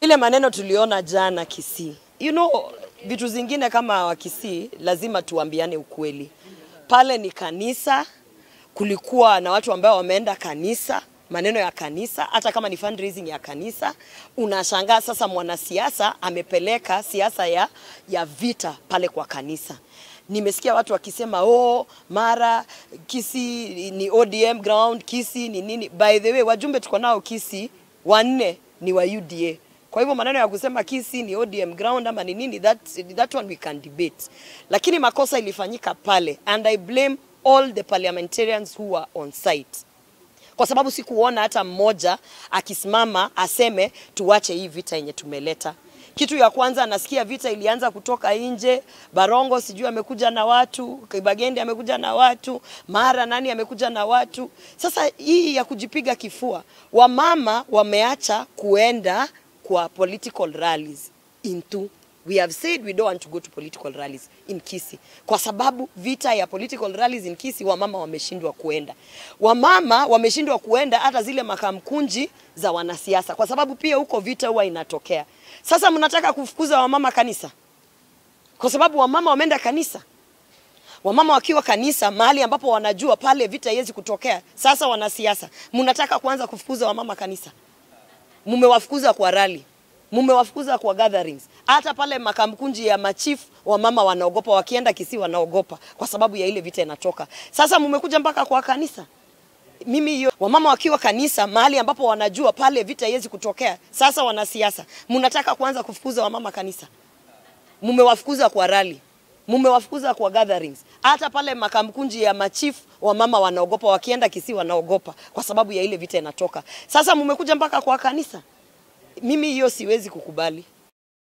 Ile maneno tuliona jana Kisii. You know, vitu zingine kama wa Kisii lazima tuambiane ukweli. Pale ni kanisa, kulikuwa na watu ambao wameenda kanisa, maneno ya kanisa, hata kama ni fundraising ya kanisa. Unashangaa sasa mwanasiasa amepeleka siasa ya vita pale kwa kanisa. Nimesikia watu wakisema mara Kisii ni ODM ground, Kisii ni nini. By the way, wajumbe tuko nao Kisii 4 ni wa UDA. Kwa hivyo maneno ya kusema Kisii ni ODM ground ama ni nini, that one we can debate. Lakini makosa ilifanyika pale, and I blame all the parliamentarians who were on site. Kwa sababu sikuona hata mmoja akisimama aseme tuache hii vita yenye tumeleta. Kitu ya kwanza nasikia vita ilianza kutoka nje, Barongo sijui amekuja na watu, Kibagende amekuja na watu, Mara nani amekuja na watu. Sasa hii ya kujipiga kifua, wamama wameacha kuenda kwa political rallies we have said we don't want to go to political rallies in Kisii. Kwa sababu vita ya political rallies in Kisii wamama wameshindwa kuenda. Wamama wameshindwa kuenda hata zile makamkunji za wanasiasa. Kwa sababu pia huko vita huwa inatokea. Sasa mnataka kufukuza wamama kanisa? Kwa sababu wamama wameenda kanisa. Wamama wakiwa kanisa mahali ambapo wanajua pale vita haiwezi kutokea. Sasa wanasiasa, mnataka kuanza kufukuza wamama kanisa? Mumewafukuza kwa rally. Mumewafukuza kwa gatherings. Hata pale makamkunji ya machief wamama wanaogopa, wakienda Kisii wanaogopa kwa sababu ya ile vita inatoka. Sasa mumekuja mpaka kwa kanisa. Mimi hiyo wamama wakiwa kanisa mahali ambapo wanajua pale vita haiwezi kutokea. Sasa wanasiasa, mnataka kuanza kufukuza wamama kanisa? Mumewafukuza kwa rally. Mumewafukuza kwa gatherings. Hata pale makamkunji ya machief wamama wanaogopa, wakienda Kisii wanaogopa kwa sababu ya ile vita inatoka. Sasa mumekuja mpaka kwa kanisa. Mimi hiyo siwezi kukubali.